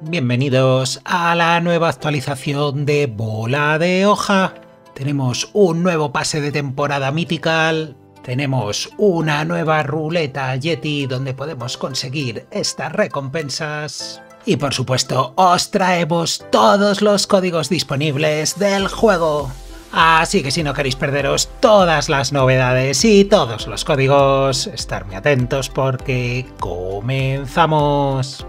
Bienvenidos a la nueva actualización de Bola de Hoja. Tenemos un nuevo pase de temporada Mythical, tenemos una nueva ruleta Yeti donde podemos conseguir estas recompensas y por supuesto os traemos todos los códigos disponibles del juego. Así que si no queréis perderos todas las novedades y todos los códigos, estar muy atentos porque comenzamos.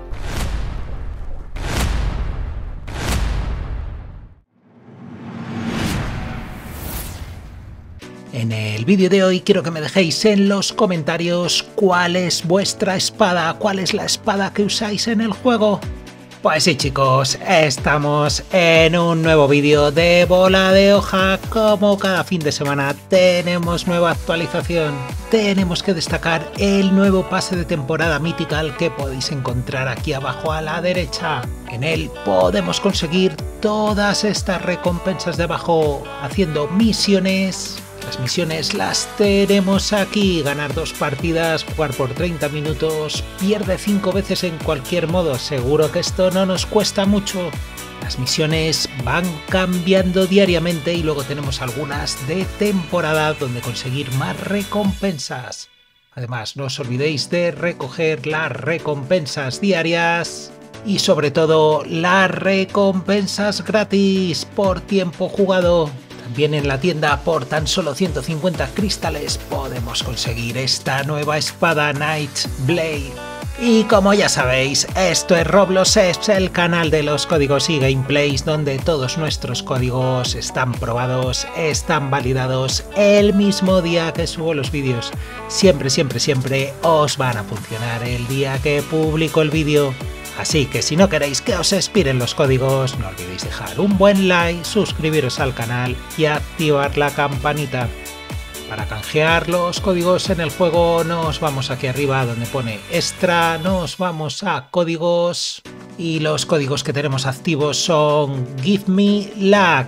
En el vídeo de hoy quiero que me dejéis en los comentarios cuál es vuestra espada, cuál es la espada que usáis en el juego. Pues sí chicos, estamos en un nuevo vídeo de Bola de Hoja. Como cada fin de semana tenemos nueva actualización. Tenemos que destacar el nuevo pase de temporada Mythical que podéis encontrar aquí abajo a la derecha. En él podemos conseguir todas estas recompensas de abajo haciendo misiones. Las misiones las tenemos aquí: ganar 2 partidas, jugar por 30 minutos, pierde 5 veces en cualquier modo, seguro que esto no nos cuesta mucho. Las misiones van cambiando diariamente y luego tenemos algunas de temporada donde conseguir más recompensas. Además, no os olvidéis de recoger las recompensas diarias y sobre todo las recompensas gratis por tiempo jugado. También en la tienda por tan solo 150 cristales podemos conseguir esta nueva espada Night Blade. Y como ya sabéis, esto es Roblox, es el canal de los códigos y gameplays donde todos nuestros códigos están probados, están validados el mismo día que subo los vídeos. Siempre os van a funcionar el día que publico el vídeo. Así que si no queréis que os expiren los códigos, no olvidéis dejar un buen like, suscribiros al canal y activar la campanita. Para canjear los códigos en el juego nos vamos aquí arriba donde pone extra, nos vamos a códigos y los códigos que tenemos activos son Give Me Luck,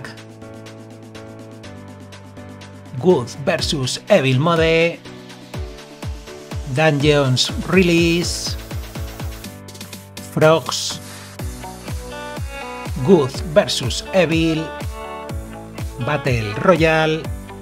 Good vs Evil Mode, Dungeons Release, Frogs, Good vs Evil, Battle Royale,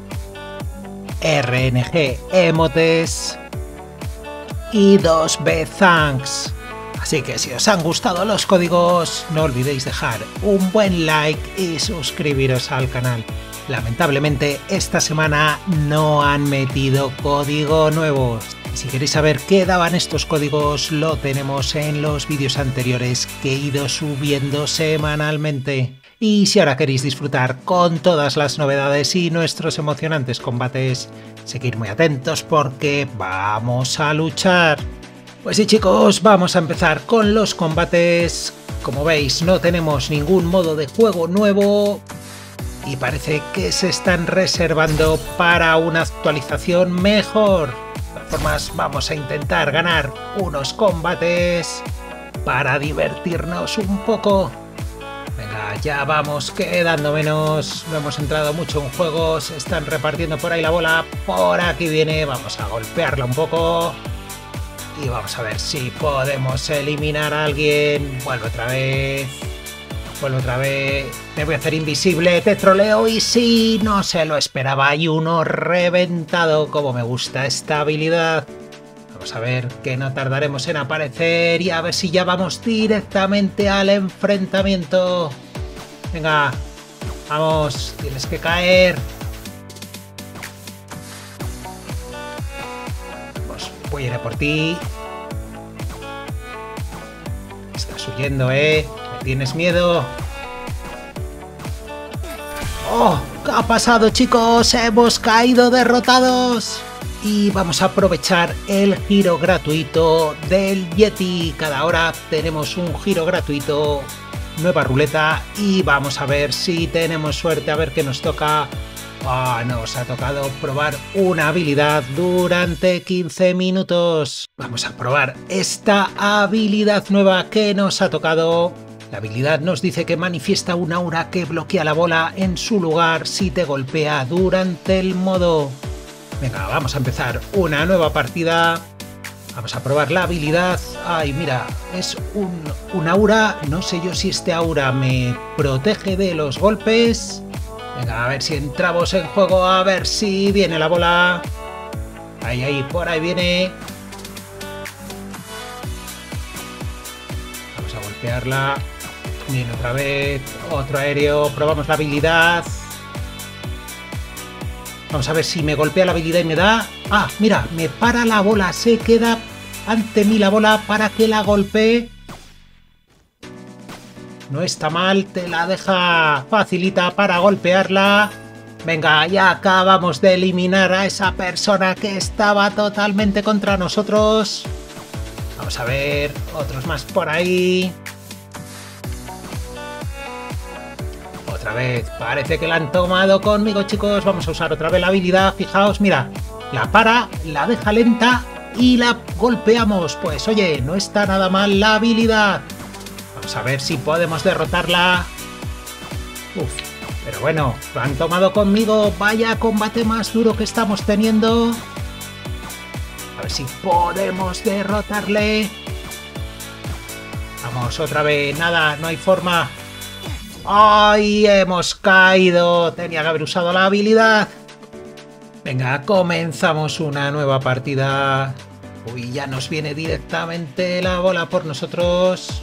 RNG Emotes y 2B Thanks. Así que si os han gustado los códigos, no olvidéis dejar un buen like y suscribiros al canal. Lamentablemente esta semana no han metido código nuevo. Si queréis saber qué daban estos códigos, lo tenemos en los vídeos anteriores que he ido subiendo semanalmente. Y si ahora queréis disfrutar con todas las novedades y nuestros emocionantes combates, seguid muy atentos porque vamos a luchar. Pues sí chicos, vamos a empezar con los combates. Como veis, no tenemos ningún modo de juego nuevo y parece que se están reservando para una actualización mejor. De todas formas, vamos a intentar ganar unos combates para divertirnos un poco. Venga, ya vamos quedando menos, no hemos entrado mucho en juego, se están repartiendo por ahí la bola, por aquí viene, vamos a golpearla un poco y vamos a ver si podemos eliminar a alguien. Vuelve otra vez, me voy a hacer invisible, te troleo y sí, no se lo esperaba, hay uno reventado. Como me gusta esta habilidad. Vamos a ver que no tardaremos en aparecer y a ver si ya vamos directamente al enfrentamiento. Venga, vamos, tienes que caer. Pues voy a ir a por ti. Estás huyendo, ¿eh? ¿Me tienes miedo? ¡Oh! ¿Qué ha pasado, chicos? ¡Hemos caído derrotados! Y vamos a aprovechar el giro gratuito del Yeti. Cada hora tenemos un giro gratuito, nueva ruleta y vamos a ver si tenemos suerte, a ver qué nos toca. Nos ha tocado probar una habilidad durante 15 minutos. Vamos a probar esta habilidad nueva que nos ha tocado. La habilidad nos dice que manifiesta un aura que bloquea la bola en su lugar si te golpea durante el modo. Venga, vamos a empezar una nueva partida. Vamos a probar la habilidad. Ay, mira, es un aura. No sé yo si este aura me protege de los golpes. Venga, a ver si entramos en juego, a ver si viene la bola. Ahí, por ahí viene. Vamos a golpearla. Viene otra vez, otro aéreo. Probamos la habilidad. Vamos a ver si me golpea la habilidad y me da... Ah, mira, me para la bola. Se queda ante mí la bola para que la golpee. No está mal, te la deja facilita para golpearla. Venga, ya acabamos de eliminar a esa persona que estaba totalmente contra nosotros. Vamos a ver, otros más por ahí. Otra vez, parece que la han tomado conmigo, chicos. Vamos a usar otra vez la habilidad. Fijaos, mira, la para, la deja lenta y la golpeamos. Pues oye, no está nada mal la habilidad. Vamos a ver si podemos derrotarla. Uf, pero bueno, lo han tomado conmigo. Vaya combate más duro que estamos teniendo. A ver si podemos derrotarle. Vamos, otra vez. Nada, no hay forma. ¡Ay! Hemos caído. Tenía que haber usado la habilidad. Venga, comenzamos una nueva partida. Uy, ya nos viene directamente la bola por nosotros.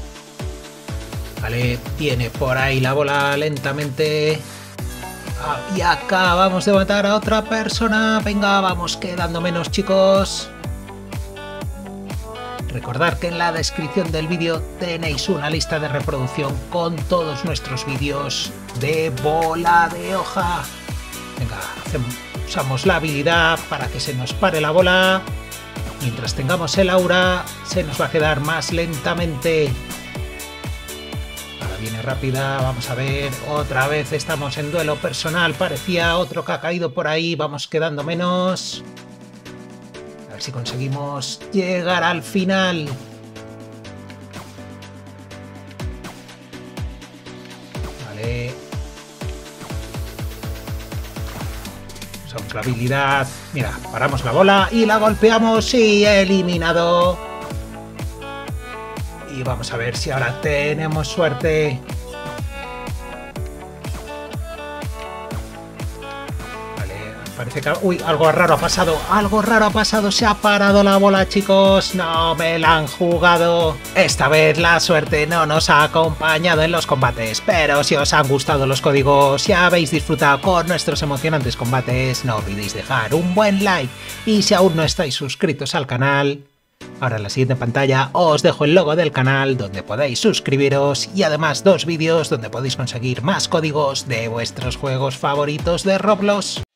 Vale, viene por ahí la bola lentamente. Y acabamos de matar a otra persona. Venga, vamos quedando menos, chicos. Recordad que en la descripción del vídeo tenéis una lista de reproducción con todos nuestros vídeos de bola de hoja. Venga, usamos la habilidad para que se nos pare la bola. Mientras tengamos el aura, se nos va a quedar más lentamente. Ahora viene rápida, vamos a ver. Otra vez estamos en duelo personal. Parecía otro que ha caído por ahí. Vamos quedando menos. A ver si conseguimos llegar al final. Vale. Usamos la habilidad. Mira, paramos la bola y la golpeamos y eliminado. Y vamos a ver si ahora tenemos suerte. Parece que... Uy, algo raro ha pasado. Algo raro ha pasado. Se ha parado la bola, chicos. No me la han jugado. Esta vez la suerte no nos ha acompañado en los combates. Pero si os han gustado los códigos y habéis disfrutado con nuestros emocionantes combates, no olvidéis dejar un buen like. Y si aún no estáis suscritos al canal, ahora en la siguiente pantalla os dejo el logo del canal donde podéis suscribiros y además 2 vídeos donde podéis conseguir más códigos de vuestros juegos favoritos de Roblox.